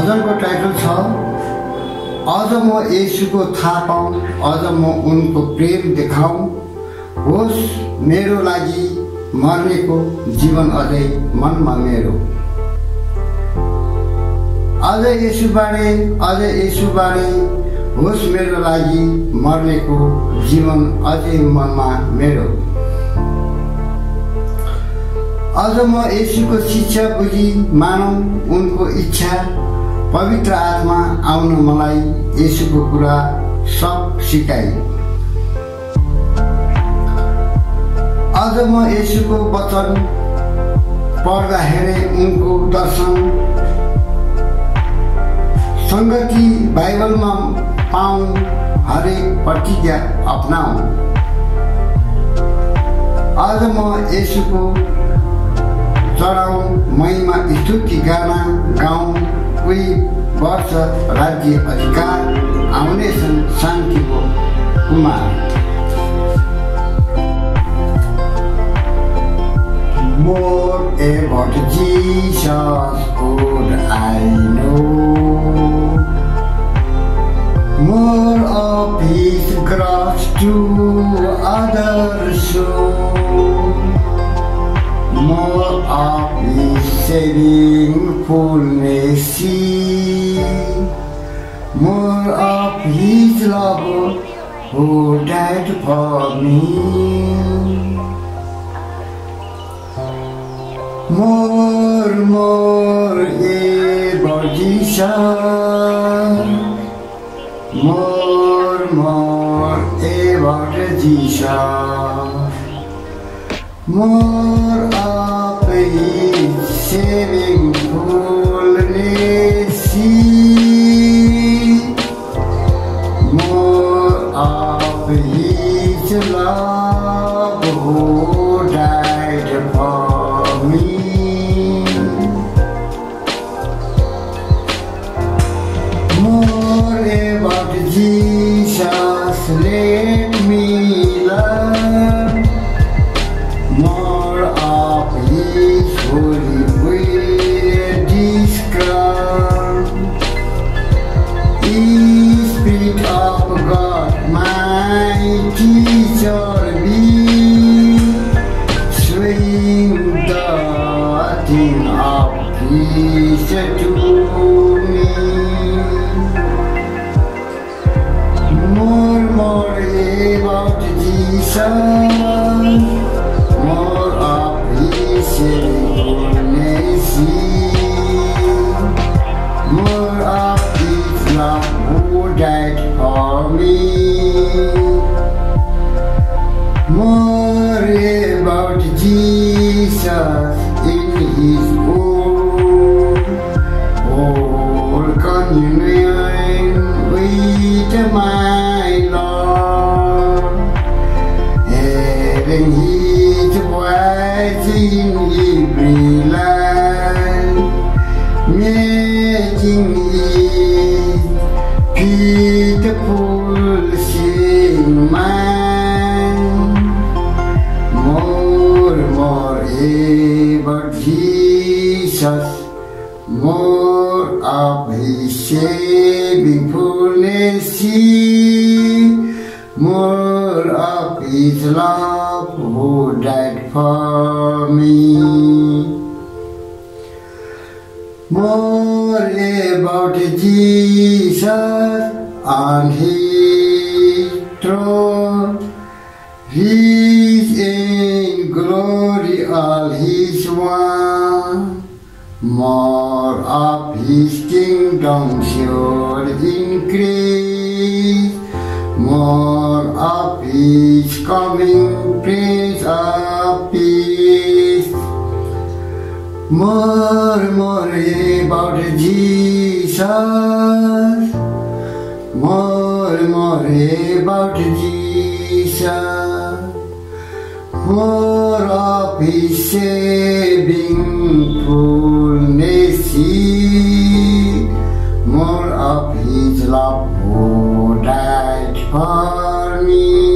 भजनको title छ अझ म येशूको थाहा पाऊँ, अझ म उनको प्रेम देखाऊँ, होस् मेरो लागि मर्नेको जीवन अझै मनमा मेरो। अझ येशूबारे होस् मेरो लागि मर्नेको जीवन अझै मनमा मेरो। अझ म येशूको शिक्षा बुझी मानौँ उनको इच्छा, पवित्र आत्मा आउन मलाई येशूको कुरा सब सिकाई। अझ म येशूको वचन पढ्दा हेरे उनको दर्शन, संगति बाइबलमा पाऊँ, हरेक प्रतिज्ञा अपनाऊँ। अझ म येशूको चढाऊँ महिमा स्तुति गाना गाऊँ, कोही वर्ष राज्य अधिकार आउनेछन् शान्तिको Kumar. More about Jesus would I know, more of His cross to others show, more of His saving fullness see, more of His love who died for me. More about Jesus, more about Jesus, more of His saving fullness, more of His love who died for me. More about Jesus, let me learn more of His holy way discover. Spirit of God, my teacher be, showing the thing of peace to me. More about Jesus, more of His saving more of His love who died for me. More about Jesus in His whole communion with my Lord, hearing His voice in every line, making His pitiful sin mine. More about Jesus, more of His saving fullness, more of His love who died for me. More about Jesus on His throne, He's in glory, all His one. More of His kingdom should increase, more of His coming Prince of Peace. More about Jesus, more about Jesus, more of His saving fullness, more of His love who died for me.